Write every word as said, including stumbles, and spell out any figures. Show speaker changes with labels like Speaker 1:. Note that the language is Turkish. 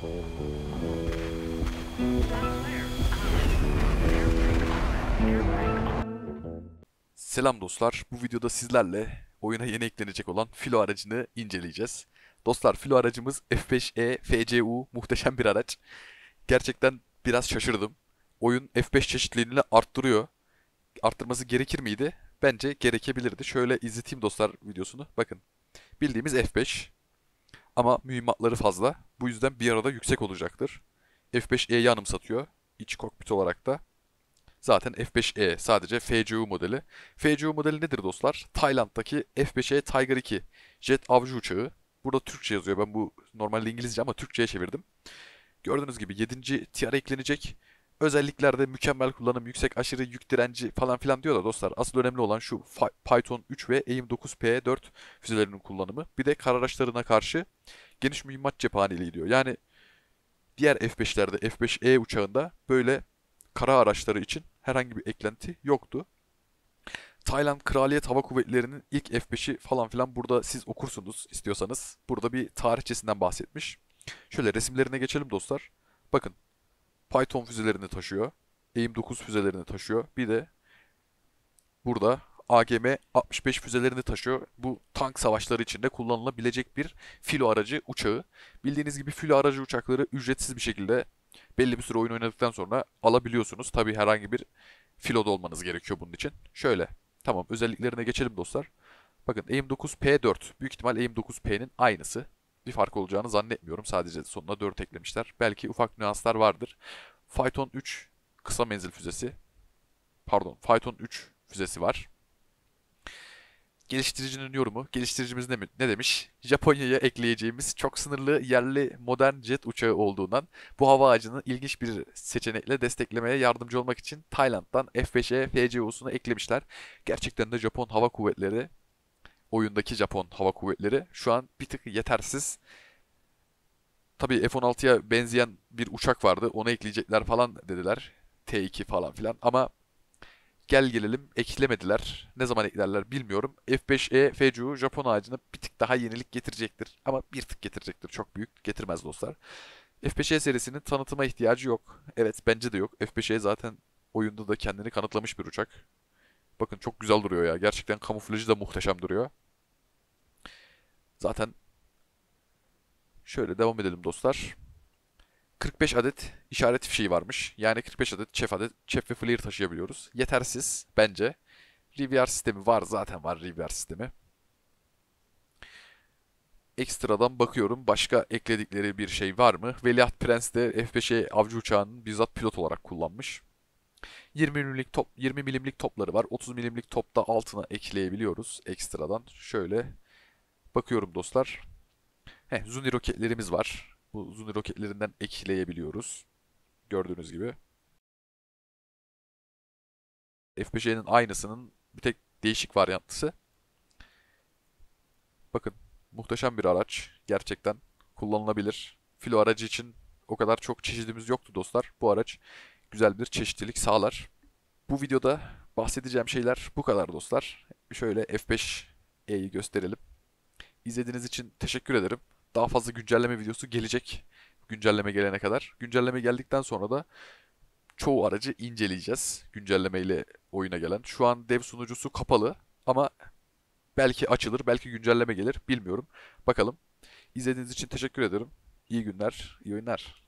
Speaker 1: Selam dostlar. Bu videoda sizlerle oyuna yeni eklenecek olan Filo aracını inceleyeceğiz. Dostlar, Filo aracımız F beş E F C U, muhteşem bir araç. Gerçekten biraz şaşırdım. Oyun F beş çeşitliliğini arttırıyor. Arttırması gerekir miydi? Bence gerekebilirdi. Şöyle izleteyim dostlar videosunu. Bakın, bildiğimiz F beş ama mühimmatları fazla. Bu yüzden bir arada yüksek olacaktır. F beş E'yi anımsatıyor. İç kokpit olarak da. Zaten F beş E sadece F C U modeli. F C U modeli nedir dostlar? Tayland'daki F beş E Tiger iki jet avcı uçağı. Burada Türkçe yazıyor. Ben bu normalde İngilizce ama Türkçe'ye çevirdim. Gördüğünüz gibi yedinci tier eklenecek. Özelliklerde mükemmel kullanım, yüksek aşırı yük direnci falan filan diyor da dostlar. Asıl önemli olan şu Python üç ve AIM dokuz P dört füzelerinin kullanımı. Bir de kar araçlarına karşı geniş mühimmat cephaneliği diyor. Yani diğer F beşlerde F beş E uçağında böyle kara araçları için herhangi bir eklenti yoktu. Tayland Kraliyet Hava Kuvvetleri'nin ilk F beşi falan filan burada siz okursunuz istiyorsanız. Burada bir tarihçesinden bahsetmiş. Şöyle resimlerine geçelim dostlar. Bakın, Python füzelerini taşıyor. AIM dokuz füzelerini taşıyor. Bir de burada A G M altmış beş füzelerini taşıyor. Bu tank savaşları içinde kullanılabilecek bir filo aracı uçağı. Bildiğiniz gibi filo aracı uçakları ücretsiz bir şekilde belli bir süre oyun oynadıktan sonra alabiliyorsunuz. Tabii herhangi bir filoda olmanız gerekiyor bunun için. Şöyle. Tamam, özelliklerine geçelim dostlar. Bakın, AIM dokuz P dört. Büyük ihtimal AIM dokuz P'nin aynısı. Bir fark olacağını zannetmiyorum. Sadece sonuna dört eklemişler. Belki ufak nüanslar vardır. Phyton üç kısa menzil füzesi. Pardon, Phyton üç füzesi var. Geliştiricinin yorumu. Geliştiricimiz ne, mi- ne demiş? Japonya'ya ekleyeceğimiz çok sınırlı yerli modern jet uçağı olduğundan bu hava ağacını ilginç bir seçenekle desteklemeye yardımcı olmak için Tayland'dan F beş E F C U'sunu eklemişler. Gerçekten de Japon Hava Kuvvetleri, oyundaki Japon Hava Kuvvetleri şu an bir tık yetersiz. Tabii F on altıya benzeyen bir uçak vardı. Onu ekleyecekler falan dediler. T iki falan filan ama gel gelelim eklemediler. Ne zaman eklerler bilmiyorum. F beş E F C U Japon ağacına bir tık daha yenilik getirecektir. Ama bir tık getirecektir. Çok büyük getirmez dostlar. F beş E serisinin tanıtıma ihtiyacı yok. Evet, bence de yok. F beş E zaten oyunda da kendini kanıtlamış bir uçak. Bakın, çok güzel duruyor ya. Gerçekten kamuflajı da muhteşem duruyor. Zaten şöyle devam edelim dostlar. kırk beş adet işaret fişeği varmış. Yani kırk beş adet çef adet çef ve flare taşıyabiliyoruz. Yetersiz bence. R V R sistemi var, zaten var R V R sistemi. Ekstradan bakıyorum, başka ekledikleri bir şey var mı? Veliaht Prens de F beş E avcı uçağının bizzat pilot olarak kullanmış. yirmi milimlik top, yirmi milimlik topları var. otuz milimlik top da altına ekleyebiliyoruz ekstradan. Şöyle bakıyorum dostlar. Heh, Zuni roketlerimiz var. Bu Zuni roketlerinden ekleyebiliyoruz. Gördüğünüz gibi. F beş E'nin aynısının bir tek değişik varyantısı. Bakın, muhteşem bir araç. Gerçekten kullanılabilir. Filo aracı için o kadar çok çeşidimiz yoktu dostlar. Bu araç güzel bir çeşitlilik sağlar. Bu videoda bahsedeceğim şeyler bu kadar dostlar. Şöyle F beş E'yi gösterelim. İzlediğiniz için teşekkür ederim. Daha fazla güncelleme videosu gelecek. Güncelleme gelene kadar. Güncelleme geldikten sonra da çoğu aracı inceleyeceğiz. Güncellemeyle oyuna gelen. Şu an dev sunucusu kapalı ama belki açılır, belki güncelleme gelir, bilmiyorum. Bakalım. İzlediğiniz için teşekkür ederim. İyi günler, iyi oyunlar.